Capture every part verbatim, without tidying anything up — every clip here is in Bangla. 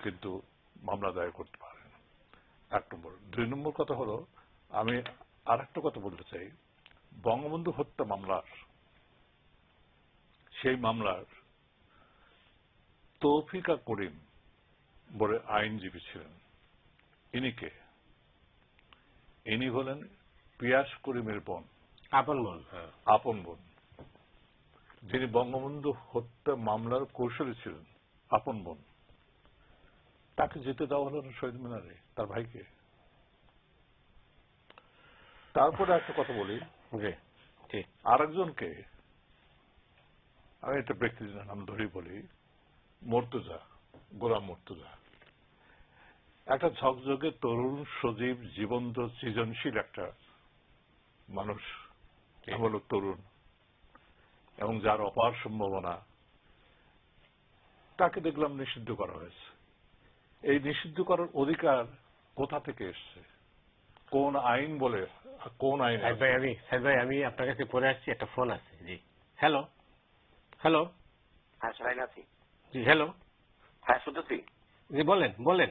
কিন্তু মামলা দায়ের করতে পারেন। এক নম্বর। দুই নম্বর কথা হলো, আমি আর একটা কথা বলতে চাই, বঙ্গবন্ধু হত্যা মামলার সেই মামলার তৌফিকা করিম বলে আইনজীবী ছিলেন। ইনি কে? ইনি হলেন পিয়াস করিমের বোন, আপন বোন। আপন বোন, যিনি বঙ্গবন্ধু হত্যা মামলার কৌশলী ছিলেন, আপন বোন। তাকে যেতে দেওয়া হলো না শহীদ মিনারে, তার ভাইকে। তারপরে একটা কথা বলি, আরেকজনকে আমি একটা ব্যক্তির নাম ধরেই বলি, মর্তুজা, গোলাম মর্তুজা। একটা ঝকঝকে তরুণ, সজীব, জীবন্ত, সৃজনশীল একটা মানুষ, হলো তরুণ, এবং যার অপার সম্ভাবনা। তাকে দেখলাম নিষিদ্ধ করা হয়েছে। এই নিষিদ্ধ করার অধিকার কোথা থেকে এসছে? কোন আইন বলে? কোন আইন? ভাই আমি ভাই আমি আপনার কাছে পরে আসছি, একটা ফোন আছে। জি হ্যালো হ্যালো। হ্যাঁ সাইন আছি। জি হ্যালো। হ্যাঁ শুনতেছি। জি বলেন বলেন।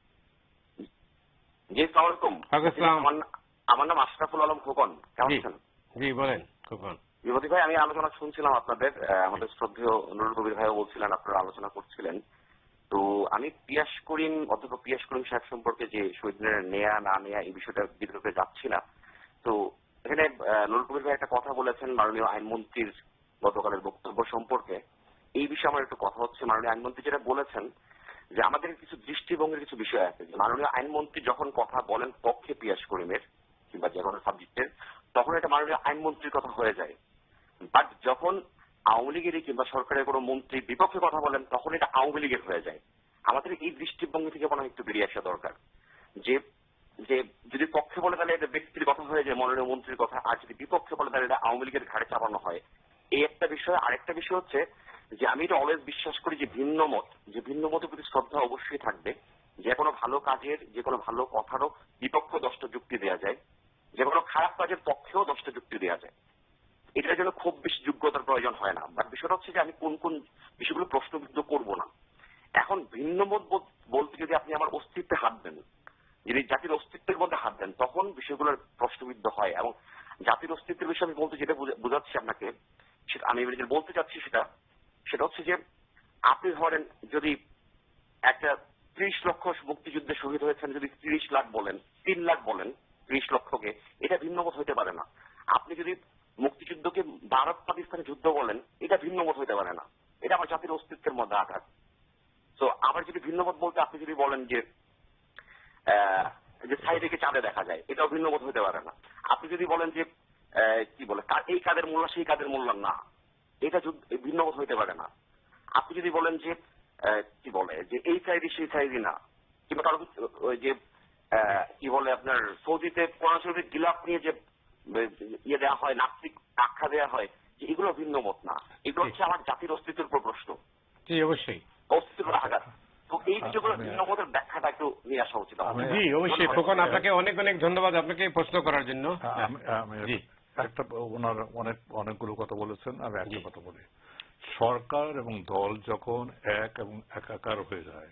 জি আসসালামু আলাইকুম। আমার নাম আশরাফুল আলম খোকন। কেমন আছেন? জি বলেন খোকন। বিভূতি ভাই, আমি আলোচনা শুনছিলাম আপনাদের, আমাদের শ্রদ্ধেয় নুরুল কবির ভাইও বলছিলেন, আপনারা আলোচনা করছিলেন। তো আমি পিয়াস করিম, অধ্যাপক পিয়াস করিম সাহেব সম্পর্কে যে শহীদ মিনারে নেয়া না নেয়া এই বিষয়টা বিতর্কে যাচ্ছি না। তো এখানে নুরুল কবির ভাই একটা কথা বলেছেন মাননীয় আইনমন্ত্রীর গতকালের বক্তব্য সম্পর্কে। এই বিষয়ে আমার একটু কথা হচ্ছে। মাননীয় আইনমন্ত্রী যেটা বলেছেন যে আমাদের কিছু দৃষ্টিভঙ্গির কিছু বিষয় আছে, যে মাননীয় আইনমন্ত্রী যখন কথা বলেন পক্ষে পিয়াস করিমের কিংবা যে কোনো সাবজেক্টের, তখন এটা মাননীয় আইনমন্ত্রীর কথা হয়ে যায়। বাট যখন আওয়ামী লীগের কিংবা সরকারের কোনো মন্ত্রী বিপক্ষে কথা বলেন, তখন এটা আওয়ামী লীগের হয়ে যায়। আমাদের এই দৃষ্টিভঙ্গি থেকে মনে হয় একটু বেরিয়ে আসা দরকার, যে যে যদি পক্ষে বলে তাহলে এটা ব্যক্তির কথা হয়ে যায়, মাননীয় মন্ত্রীর কথা, আর যদি বিপক্ষে বলে তাহলে এটা আওয়ামী লীগের ঘাড়ে চাপানো হয়। এই একটা বিষয়। আরেকটা বিষয় হচ্ছে যে আমি এটা অলওয়েজ বিশ্বাস করি যে ভিন্ন মত, যে ভিন্ন মতের প্রতি শ্রদ্ধা অবশ্যই থাকবে। যে কোনো ভালো কাজের, যে কোনো ভালো কথারও বিপক্ষ দশটা যুক্তি দেওয়া যায়, যে কোনো খারাপ কাজের পক্ষেও দশটা যুক্তি দেওয়া যায়। এটার জন্য খুব বেশি যোগ্যতার প্রয়োজন হয় না। বাট বিষয়টা হচ্ছে যে আমি কোন কোন বিষয়গুলো প্রশ্নবিদ্ধ করবো না। এখন ভিন্ন মত বলতে যদি আপনি আমার অস্তিত্বে হাত দেন, যদি জাতির অস্তিত্বের মধ্যে হাত দেন, তখন বিষয়গুলোর প্রশ্নবিদ্ধ হয়। এবং জাতির অস্তিত্বের বিষয়ে আমি বলতে যেটা বোঝাচ্ছি আপনাকে, সেটা আমি যেটা বলতে চাচ্ছি সেটা সেটা হচ্ছে যে আপনি ধরেন যদি একটা ত্রিশ লক্ষ মুক্তিযুদ্ধে শহীদ হয়েছেন, যদি ত্রিশ লাখ বলেন, তিন লাখ বলেন ত্রিশ লক্ষকে, এটা ভিন্নমত হইতে পারে না। আপনি যদি মুক্তিযুদ্ধকে ভারত পাকিস্তানের যুদ্ধ বলেন, এটা ভিন্নমত হইতে পারে না। এটা আমার জাতির অস্তিত্বের মধ্যে আঘাত। তো আবার যদি ভিন্নমত বলতে আপনি যদি বলেন যে যে ছাই থেকে চাঁদে দেখা যায়, এটাও ভিন্নমত হইতে পারে না। আপনি যদি বলেন যে কি বলে এই কাদের মোল্লা সেই কাদের মোল্লা না, এটা ভিন্নমত হইতে পারে না। আপনি যদি বলেন যে কি বলে যে এই সাইডি সেই সাইডি না, কিংবা কারো ওই যে কি বলে আপনার সৌদিতে কোরআন শরীফের গিলাফ নিয়ে যে ইয়ে দেওয়া হয়, নাস্তিক আখ্যা দেওয়া হয়, যে এগুলো ভিন্নমত না। এগুলো হচ্ছে আমার জাতির অস্তিত্বের উপর প্রশ্ন। জি অবশ্যই অস্তিত্বের উপর আঘাত। তো এই বিষয়গুলো ভিন্নমতের ব্যাখ্যাটা একটু নিয়ে আসা উচিত। জি অবশ্যই খোকন, আপনাকে অনেক অনেক ধন্যবাদ আপনাকে প্রশ্ন করার জন্য। একটা ওনার অনেক অনেকগুলো কথা বলেছেন, আমি একটা কথা বলি। সরকার এবং দল যখন এক এবং একাকার হয়ে যায়,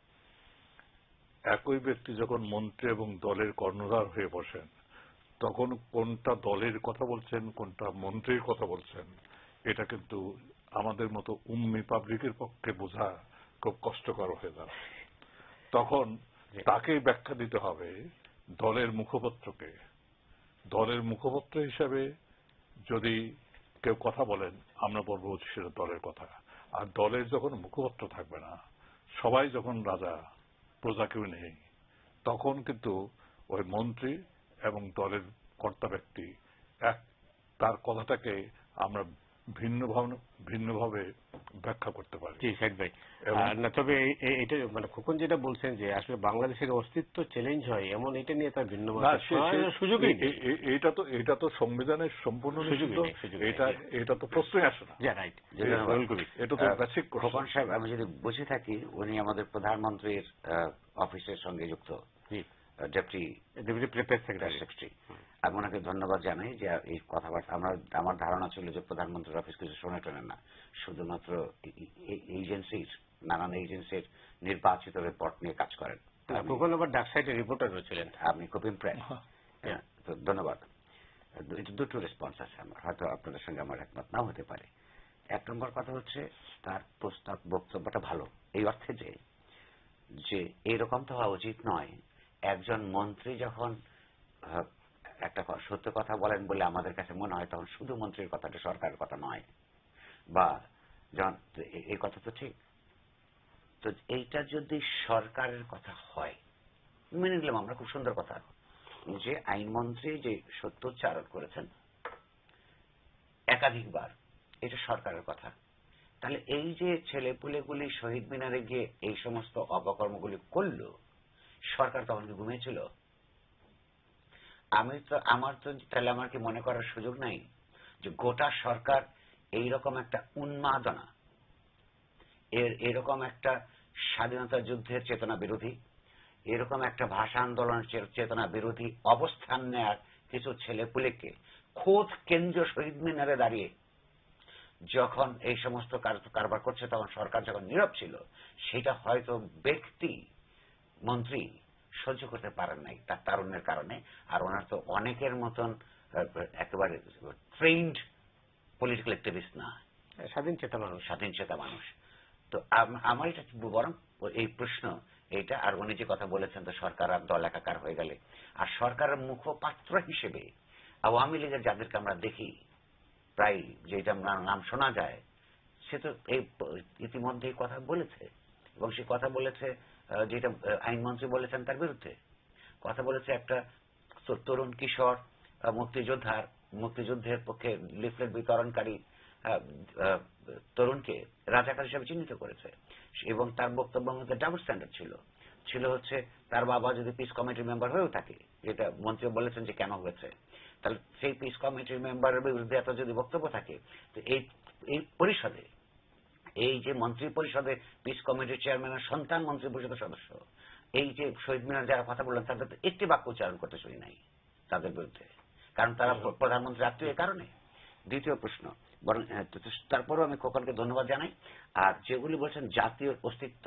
একই ব্যক্তি যখন মন্ত্রী এবং দলের কর্ণধার হয়ে বসেন, তখন কোনটা দলের কথা বলছেন, কোনটা মন্ত্রীর কথা বলছেন, এটা কিন্তু আমাদের মতো উম্মি পাবলিকের পক্ষে বোঝা খুব কষ্টকর হয়ে যায়। তখন তাকেই ব্যাখ্যা দিতে হবে দলের মুখপত্রকে। দলের মুখপত্র হিসাবে যদি কেউ কথা বলেন, আমরা বলবো সেটা দলের কথা। আর দলের যখন মুখপত্র থাকবে না, সবাই যখন রাজা, প্রজা কেউ নেই, তখন কিন্তু ওই মন্ত্রী এবং দলের কর্তা ব্যক্তি এক, তার কথাটাকে আমরা ভিন্নভাবে ভিন্নভাবে ব্যাখ্যা করতে পারি। জি সাইদ ভাই, না তবে এটা মানে খোকন যেটা বলছেন যে আসলে বাংলাদেশের অস্তিত্ব চ্যালেঞ্জ হয় এমন, এটা নিয়ে তার ভিন্ন সুযোগই নেই। এটা তো এটা তো সংবিধানের সম্পূর্ণ নিষিদ্ধ, এটা এটা তো প্রশ্নই আসে না। রাইট, এটা তো বেসিক। খোকন সাহেব, আমি যদি বুঝে থাকি উনি আমাদের প্রধানমন্ত্রীর অফিসের সঙ্গে যুক্ত, ডেপুটি ডেপুটি প্রেস সেক্রেটারি। আমি ওনাকে ধন্যবাদ জানাই যে এই কথাবার্তা, আমার আমার ধারণা ছিল যে প্রধানমন্ত্রীর অফিস কিছু শোনে টোনে না, শুধুমাত্র এজেন্সির নানান এজেন্সির নির্বাচিত রিপোর্ট নিয়ে কাজ করেন। কখন আবার ডাক সাইডের রিপোর্টার ছিলেন, আমি খুব ইমপ্রেস। ধন্যবাদ। দুটো রেসপন্স আছে আমার, হয়তো আপনাদের সঙ্গে আমার একমত নাও হতে পারে। এক নম্বর কথা হচ্ছে তার প্রস্তাব বক্তব্যটা ভালো, এই অর্থে যে যে এরকম তো হওয়া উচিত নয়, একজন মন্ত্রী যখন একটা সত্য কথা বলেন বলে আমাদের কাছে মনে হয় তখন শুধু মন্ত্রীর কথাটা সরকারের কথা নয়, বা যখন এই কথা তো ঠিক, তো এইটা যদি সরকারের কথা হয় মেনে নিলাম আমরা, খুব সুন্দর কথা যে আইনমন্ত্রী যে সত্য উচ্চারণ করেছেন একাধিকবার, এটা সরকারের কথা। তাহলে এই যে ছেলেপুলেগুলি শহীদ মিনারে গিয়ে এই সমস্ত অপকর্মগুলি করল, সরকার তখন কি ঘুমিয়েছিল? আমি তো আমার তো তাহলে আমার কি মনে করার সুযোগ নাই যে গোটা সরকার এইরকম একটা উন্মাদনা, এর এরকম একটা স্বাধীনতা যুদ্ধের চেতনা বিরোধী, এরকম একটা ভাষা আন্দোলনের চেতনা বিরোধী অবস্থান নেয়ার কিছু ছেলেপুলেকে খোদ কেন্দ্রীয় শহীদ মিনারে দাঁড়িয়ে যখন এই সমস্ত কারবার করছে, তখন সরকার যখন নীরব ছিল, সেটা হয়তো ব্যক্তি মন্ত্রী সহ্য করতে পারেন নাই তার তারুণ্যের কারণে। আর ওনার তো অনেকের মতন একেবারে ট্রেন্ড পলিটিক্যাল অ্যাক্টিভিস্ট না, স্বাধীন চেতা মানুষ, স্বাধীন চেতা মানুষ। তো আমার এটা বরং এই প্রশ্ন এইটা, আর উনি যে কথা বলেছেন তো সরকার আর দল একাকার হয়ে গেলে, আর সরকারের মুখপাত্র হিসেবে আওয়ামী লীগের যাদেরকে আমরা দেখি প্রায়, যেটা নাম শোনা যায়, সে তো এই ইতিমধ্যেই কথা বলেছে, এবং সে কথা বলেছে যেটা আইনমন্ত্রী বলেছেন তার বিরুদ্ধে কথা বলেছে। একটা তরুণ কিশোর মুক্তিযোদ্ধার মুক্তিযুদ্ধের পক্ষে লিফলেট বিতরণকারী তরুণকে রাজাকার হিসেবে চিহ্নিত করেছে, এবং তার বক্তব্যের মধ্যে ডাবল স্ট্যান্ডার্ড ছিল ছিল হচ্ছে তার বাবা যদি পিস কমিটির মেম্বার হয়েও থাকে, যেটা মন্ত্রী বলেছেন যে কেন হয়েছে, তাহলে সেই পিস কমিটির মেম্বারের বিরুদ্ধে এত যদি বক্তব্য থাকে, তো এই এই পরিষদে, এই যে মন্ত্রী পরিষদে পিস কমিটির চেয়ারম্যানের সন্তান মন্ত্রী পরিষদের সদস্য, এই যে শহীদ মিনার যারা কথা বললেন তাদের তো একটি বাক্য উচ্চারণ করতে শুনি নাই তাদের বিরুদ্ধে, কারণ তারা প্রধানমন্ত্রী আত্মীয় কারণে। দ্বিতীয় প্রশ্ন, বরং তারপরেও আমি খোকনকে ধন্যবাদ জানাই। আর যেগুলি বলছেন জাতীয় অস্তিত্ব,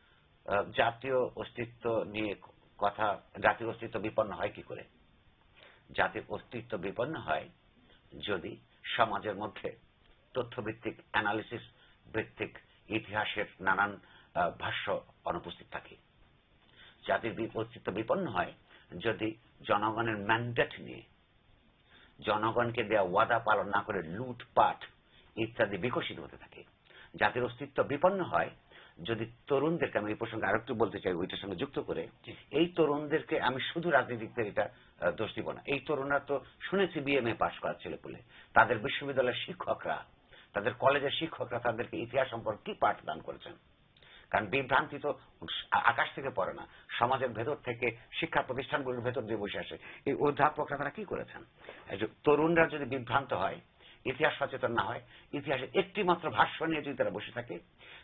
জাতীয় অস্তিত্ব নিয়ে কথা, জাতীয় অস্তিত্ব বিপন্ন হয় কি করে? জাতীয় অস্তিত্ব বিপন্ন হয় যদি সমাজের মধ্যে তথ্যভিত্তিক অ্যানালিসিস ভিত্তিক ইতিহাসের নানান ভাষ্য অনুপস্থিত থাকে। জাতির অস্তিত্ব বিপন্ন হয় যদি জনগণের ম্যান্ডেট নিয়ে, জনগণকে দেওয়া ওয়াদা পালন না করে লুটপাট ইত্যাদি বিকশিত হতে থাকে। জাতির অস্তিত্ব বিপন্ন হয় যদি তরুণদেরকে, আমি এই প্রসঙ্গে আরেকটু বলতে চাই ওইটার সঙ্গে যুক্ত করে, এই তরুণদেরকে আমি শুধু রাজনীতিকদের এটা দোষ দিব না, এই তরুণরা তো শুনেছি বিএমএ পাশ করা ছেলেপুলে, তাদের বিশ্ববিদ্যালয়ের শিক্ষকরা, তাদের কলেজের শিক্ষকরা তাদেরকে ইতিহাস সম্পর্কে কি পাঠদান করেছেন? কারণ বিভ্রান্তি তো আকাশ থেকে পড়ে না, সমাজের ভেতর থেকে, শিক্ষা প্রতিষ্ঠানগুলোর ভেতর দিয়ে বসে আসে। এই অধ্যাপকরা তারা কি করেছেন? তরুণরা যদি বিভ্রান্ত হয়, ইতিহাস সচেতন না হয়, ইতিহাসের একটি মাত্র ভাষ্য নিয়ে যদি তারা বসে থাকে,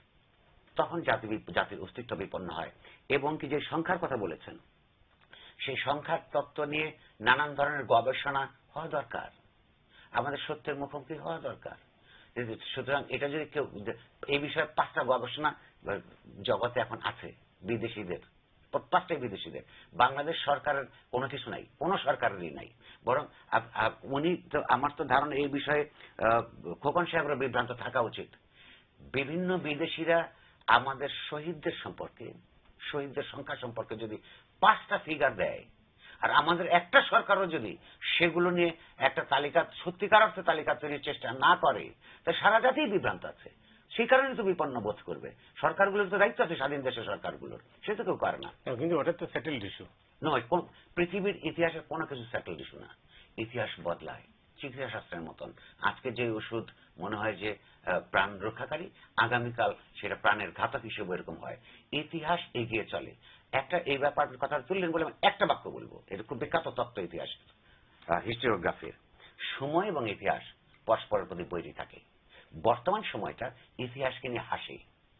তখন জাতি জাতির অস্তিত্ব বিপন্ন হয়। এবং কি যে সংখ্যার কথা বলেছেন, সেই সংখ্যার তত্ত্ব নিয়ে নানান ধরনের গবেষণা হওয়া দরকার, আমাদের সত্যের মুখোমুখি হওয়া দরকার। সুতরাং এটা যদি কেউ, এই বিষয়ে পাঁচটা গবেষণা জগতে এখন আছে বিদেশিদের, পাঁচটাই বিদেশিদের, বাংলাদেশ সরকারের কোনো কিছু নাই, কোনো সরকারেরই নাই। বরং উনি তো, আমার তো ধারণা এই বিষয়ে খোকন সাহেবের বিভ্রান্ত থাকা উচিত। বিভিন্ন বিদেশিরা আমাদের শহীদদের সম্পর্কে, শহীদদের সংখ্যা সম্পর্কে যদি পাঁচটা ফিগার দেয়, আর আমাদের একটা সরকারও যদি সেগুলো নিয়ে একটা তালিকা, সত্যিকার অর্থে তালিকা তৈরির চেষ্টা না করে, তা সারা জাতিই বিভ্রান্ত আছে। সেই কারণে তো বিপন্ন বোধ করবে। সরকারগুলোর তো দায়িত্ব আছে, স্বাধীন দেশের সরকারগুলোর, সে তো কেউ পারে না। কিন্তু ওটা তো সেটেলড ইস্যু নয়, পৃথিবীর ইতিহাসের কোনো কিছু সেটেলড ইস্যু না। ইতিহাস বদলায় চিকিৎসা শাস্ত্রের মতন। আজকে যে ওষুধ মনে হয় যে প্রাণ রক্ষাকারী, আগামীকাল সেটা প্রাণের ঘাতক হিসেবে এরকম হয়। ইতিহাস এগিয়ে চলে। একটা এই ব্যাপারের কথা তুললেন বলে একটা বাক্য বলবো, এটা খুব বিখ্যাত তত্ত্ব ইতিহাস, হিস্টোরিওগ্রাফির। সময় এবং ইতিহাস পরস্পরের প্রতি বৈরী থাকে। বর্তমান সময়টা ইতিহাসকে নিয়ে হাসে,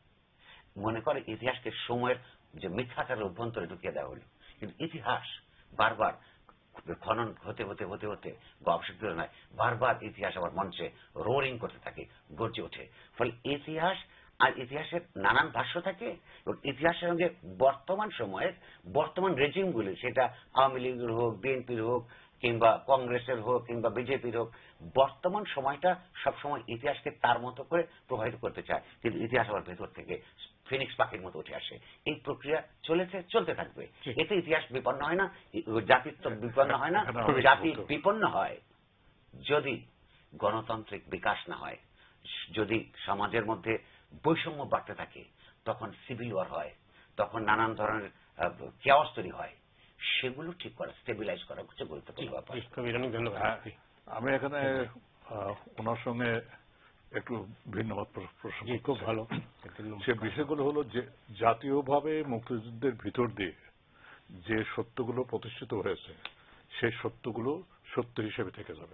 মনে করে ইতিহাসকে সময়ের যে মিথ্যাচারের অভ্যন্তরে ঢুকিয়ে দেওয়া হলো। কিন্তু ইতিহাস বারবার খনন হতে হতে হতে হতে গবেষকদের নয়, বারবার ইতিহাস আবার মঞ্চে রোরিং করতে থাকে, গর্জে ওঠে। ফলে ইতিহাস আর ইতিহাসের নানান ভাষ্য থাকে এবং ইতিহাসের সঙ্গে বর্তমান সময়ের বর্তমান রেজিমগুলি, সেটা আওয়ামী লীগের হোক, বিএনপির হোক, কিংবা কংগ্রেসের হোক, কিংবা বিজেপির হোক, বর্তমান সময়টা সবসময় ইতিহাসকে তার মতো করে প্রভাবিত করতে চায়, কিন্তু ইতিহাস আবার ভেতর থেকে ফিনিক্স পাখির মতো উঠে আসে। এই প্রক্রিয়া চলেছে, চলতে থাকবে। এতে ইতিহাস বিপন্ন হয় না, জাতিত্ব বিপন্ন হয় না। জাতি বিপন্ন হয় যদি গণতান্ত্রিক বিকাশ না হয়, যদি সমাজের মধ্যে বৈষম্য বাড়তে থাকে, তখন সিভিল ওয়ার হয়, তখন নানান ধরনের কেওয়াস তৈরি হয়। সেগুলো ঠিক করা, স্টেবিলাইজ করা হচ্ছে গুরুত্বপূর্ণ ব্যাপার। ধন্যবাদ। আমি এখানে ওনার সঙ্গে একটু ভিন্নমত প্রশ্ন, খুব ভালো। সে বিষয়গুলো হলো যে জাতীয়ভাবে মুক্তিযুদ্ধের ভিতর দিয়ে যে সত্যগুলো প্রতিষ্ঠিত হয়েছে সেই সত্যগুলো সত্য হিসেবে থেকে যাবে।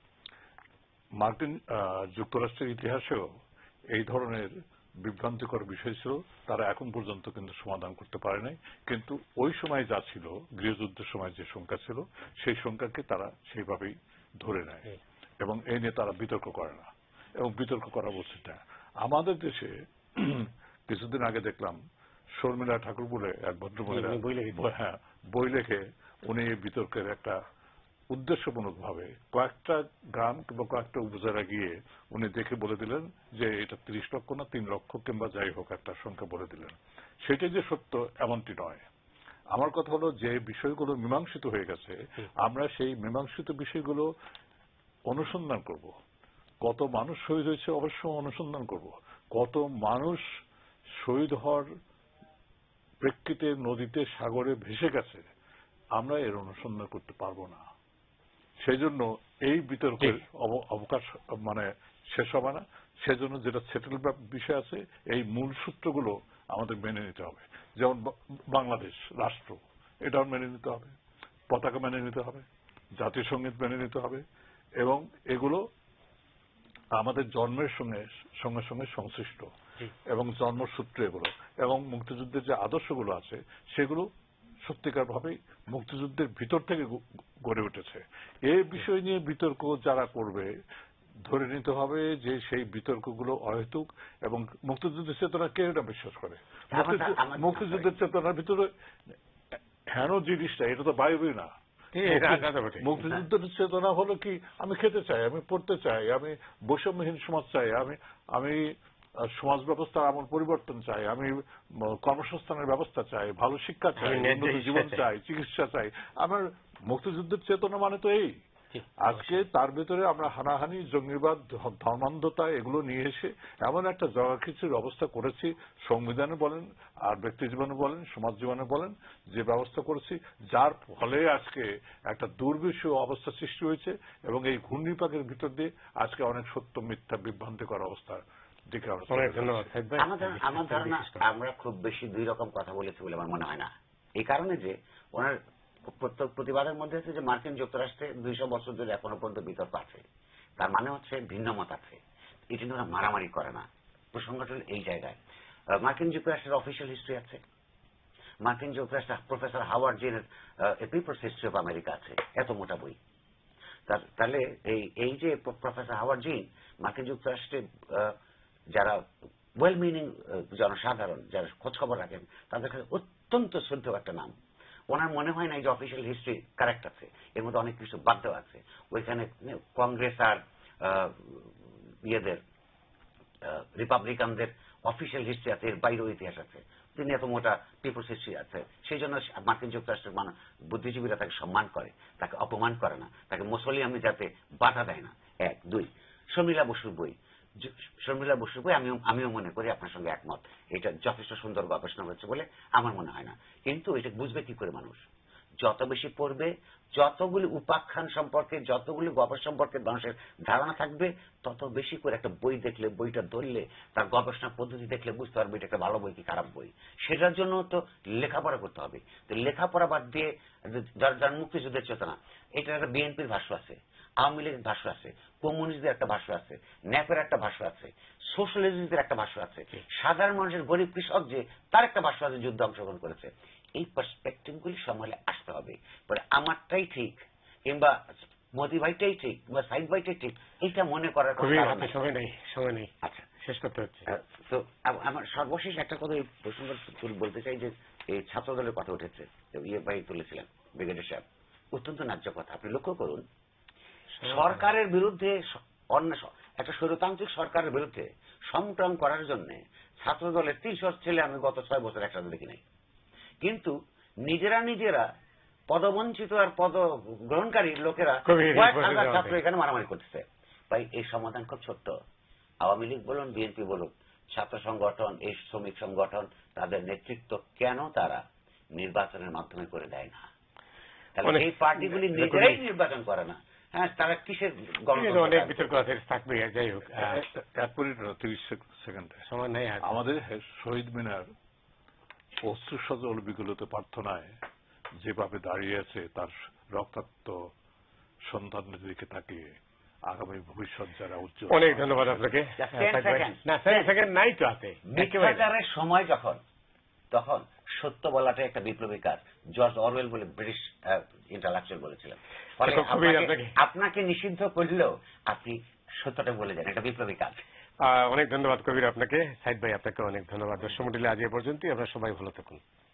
মার্কিন যুক্তরাষ্ট্রের ইতিহাসেও এই ধরনের বিভ্রান্তিকর বিষয় ছিল, তারা এখন পর্যন্ত কিন্তু সমাধান করতে পারে নাই। কিন্তু ওই সময় যা ছিল, গৃহযুদ্ধের সময় যে সংখ্যা ছিল, সেই সংখ্যাকে তারা সেইভাবেই ধরে নেয় এবং এই নিয়ে তারা বিতর্ক করে না, এবং বিতর্ক করা উচিত না। আমাদের দেশে কিছুদিন আগে দেখলাম শর্মিলা ঠাকুর বলে এক ভদ্রমহিলা, হ্যাঁ, বই লেখে উনি বিতর্কের একটা উদ্দেশ্যমূলক ভাবে কয়েকটা গ্রাম কিংবা কয়েকটা উপজেলা গিয়ে উনি দেখে বলে দিলেন যে এটা তিরিশ লক্ষ না তিন লক্ষ কিংবা যাই হোক একটা সংখ্যা বলে দিলেন। সেটাই যে সত্য এমনটি নয়। আমার কথা হলো যে বিষয়গুলো মীমাংসিত হয়ে গেছে, আমরা সেই মীমাংসিত বিষয়গুলো অনুসন্ধান করব। কত মানুষ শহীদ হয়েছে অবশ্যই অনুসন্ধান করব। কত মানুষ শহীদ হওয়ার প্রেক্ষিতে নদীতে সাগরে ভেসে গেছে, আমরা এর অনুসন্ধান করতে পারবো না। সেই জন্য এই বিতর্কের অবকাশ মানে শেষ হবে না। সেজন্য যেটা সেটেল বিষয় আছে, এই মূল সূত্রগুলো আমাদের মেনে নিতে হবে। যেমন বাংলাদেশ রাষ্ট্র, এটাও মেনে নিতে হবে, পতাকা মেনে নিতে হবে, জাতীয় সঙ্গীত মেনে নিতে হবে, এবং এগুলো আমাদের জন্মের সঙ্গে সঙ্গে সঙ্গে সংশ্লিষ্ট এবং জন্মসূত্র এগুলো, এবং মুক্তিযুদ্ধের যে আদর্শগুলো আছে সেগুলো সত্যিকার ভাবে মুক্তিযুদ্ধের ভিতর থেকে গড়ে উঠেছে। এই বিষয় নিয়ে বিতর্ক যারা করবে, ধরে নিতে হবে যে সেই বিতর্কগুলো অহেতুক, এবং মুক্তিযুদ্ধের চেতনা কে এটা বিশ্বাস করে? মুক্তিযুদ্ধের চেতনার ভিতরে হেন জিনিসটা, এটা তো বায়বীয় না। মুক্তিযুদ্ধের চেতনা হলো কি, আমি খেতে চাই, আমি পড়তে চাই, আমি বৈষম্যহীন সমাজ চাই, আমি আমি সমাজ ব্যবস্থার আমূল পরিবর্তন চাই, আমি কর্মসংস্থানের ব্যবস্থা চাই, ভালো শিক্ষা চাই, উন্নত জীবন চাই, চিকিৎসা চাই। আমার মুক্তিযুদ্ধের চেতনা মানে তো এই। আজকে তার ভিতরে আমরা হানাহানি, জঙ্গিবাদ, ধর্মান্ধতা এগুলো নিয়ে এসে এমন একটা জগাখিচুড়ির অবস্থা করেছি, সংবিধানে বলেন আর ব্যক্তি জীবনে বলেন, সমাজ জীবনে বলেন, যে ব্যবস্থা করেছি, যার ফলে আজকে একটা দুর্বিষহ অবস্থা সৃষ্টি হয়েছে, এবং এই ঘূর্ণিপাকের ভিতর দিয়ে আজকে অনেক সত্য মিথ্যা বিভ্রান্তিকর অবস্থা দিকে আমার ধারণা আমরা খুব বেশি দুই রকম কথা বলেছি বলে আমার মনে হয় না। এই কারণে যে ওনার প্রতিবাদের মধ্যে হচ্ছে যে মার্কিন যুক্তরাষ্ট্রে দুইশো বছর ধরে এখনো পর্যন্ত বিতর্ক আছে, তার মানে হচ্ছে ভিন্ন মত আছে, এই জন্য ওরা মারামারি করে না। প্রসঙ্গটা হল এই জায়গায় মার্কিন যুক্তরাষ্ট্রের অফিসিয়াল হিস্ট্রি আছে, মার্কিন যুক্তরাষ্ট্রের প্রফেসর হাওয়ার্ড জিনের a people's history of America আছে, এত মোটা বই। তাহলে এই এই যে প্রফেসর হাওয়ার্ড জিন মার্কিন যুক্তরাষ্ট্রে যারা ওয়েল মিনিং জনসাধারণ যারা খোঁজ খবর রাখেন তাদের কাছে অত্যন্ত শ্রদ্ধেয় একটা নাম। ওনার মনে হয় না এই যে অফিসিয়াল হিস্ট্রি কারেক্ট আছে, এর মধ্যে অনেক কিছু বাদ দেওয়া আছে। ওইখানে কংগ্রেস আর ইয়েদের রিপাবলিকানদের অফিসিয়াল হিস্ট্রি আছে, এর বাইরেও ইতিহাস আছে। তিনি এত মোটা পিপলস হিস্ট্রি আছে, সেই জন্য মার্কিন যুক্তরাষ্ট্রের মানুষ বুদ্ধিজীবীরা তাকে সম্মান করে, তাকে অপমান করে না, তাকে মুসলিম যাতে বাধা দেয় না। এক দুই শর্মিলা বসুর বই, শর্মিলা বসুর বই আমিও আমিও মনে করি আপনার সঙ্গে একমত, এটা যথেষ্ট সুন্দর গবেষণা হয়েছে বলে আমার মনে হয় না। কিন্তু এটা বুঝবে কি করে মানুষ? যত বেশি পড়বে, যতগুলি উপাখ্যান সম্পর্কে, যতগুলি গবেষণা সম্পর্কে মানুষের ধারণা থাকবে, তত বেশি করে একটা বই দেখলে, বইটা ধরলে, তার গবেষণা পদ্ধতি দেখলে বুঝতে পারবে এটা একটা ভালো বই কি খারাপ বই। সেটার জন্য তো লেখাপড়া করতে হবে। তো লেখাপড়া বাদ দিয়ে যার যার মুক্তিযুদ্ধের চেতনা, এটার একটা বিএনপির ভাষ্য আছে, আওয়ামী লীগের ভাষ্য আছে, কমিউনিস্টদের একটা ভাষ্য আছে, ন্যাপের একটা ভাষ্য আছে, সোশ্যালিস্টদের একটা ভাষ্য আছে, সাধারণ মানুষের গরিব কৃষক যে তার একটা ভাষ্য আছে, যুদ্ধে অংশগ্রহণ করেছে। এই পার্সপেক্টিভ গুলি সম্বলে আসতে হবে। আমারটাই ঠিক কিংবা মোদি ভাইটাই ঠিক কিংবা সাইদ ভাইটাই ঠিক, এইটা মনে করার সময় নেই সময় নেই। আচ্ছা, শেষ করতে হচ্ছে। তো আমার সর্বশেষ একটা কথা এই প্রসঙ্গ বলতে চাই যে এই ছাত্র দলের কথা উঠেছে, ইয়ে ভাই তুলেছিলেন ব্রিগেডিয়ার সাহেব, অত্যন্ত ন্যায্য কথা। আপনি লক্ষ্য করুন, সরকারের বিরুদ্ধে অন্য একটা স্বৈরতান্ত্রিক সরকারের বিরুদ্ধে সংগ্রাম করার জন্য ছাত্র দলের তিনশো ছেলে আমি গত ছয় বছর একসাথে দেখি নাই, কিন্তু নিজেরা নিজেরা পদবঞ্চিত আর পদ গ্রহণকারী লোকেরা কয়েক হাজার ছাত্র এখানে মারামারি করতেছে। ভাই এই সমাধান খুব ছোট্ট। আওয়ামী লীগ বলুন, বিএনপি বলুন, ছাত্র সংগঠন, এই শ্রমিক সংগঠন, তাদের নেতৃত্ব কেন তারা নির্বাচনের মাধ্যমে করে দেয় না? তাহলে এই পার্টিগুলি নিজেরাই নির্বাচন করে না, হ্যাঁ তারা কিসের গণতন্ত্র? অনেক বিতর্ক থাকবে, যাই হোক তিরিশ সেকেন্ডে সময় নেই। আমাদের শহীদ মিনার অশ্রু সজল বিগলিত প্রার্থনায় যেভাবে দাঁড়িয়ে আছে তার রক্তাক্ত সন্তানদের দিকে তাকিয়ে আগামী ভবিষ্যৎ যারা উজ্জ্বল। অনেক ধন্যবাদ আপনাকে। না সেকেন্ড নাই তো হাতে। মিথ্যাচারের সময় যখন, তখন সত্য বলাটা একটা বিপ্লবী কাজ। জর্জ অরওয়েল বলে ব্রিটিশ ইন্টালেকচুয়াল বলেছিলেন। আপনাকে নিষিদ্ধ করলেও আপনি সত্যটা বলে যান, এটা বিপ্লবী কাজ। অনেক ধন্যবাদ কবির আপনাকে। সাইদ ভাই আপনাকে অনেক ধন্যবাদ। দর্শক মণ্ডলী আজ এ পর্যন্তই। আপনারা সবাই ভালো থাকুন।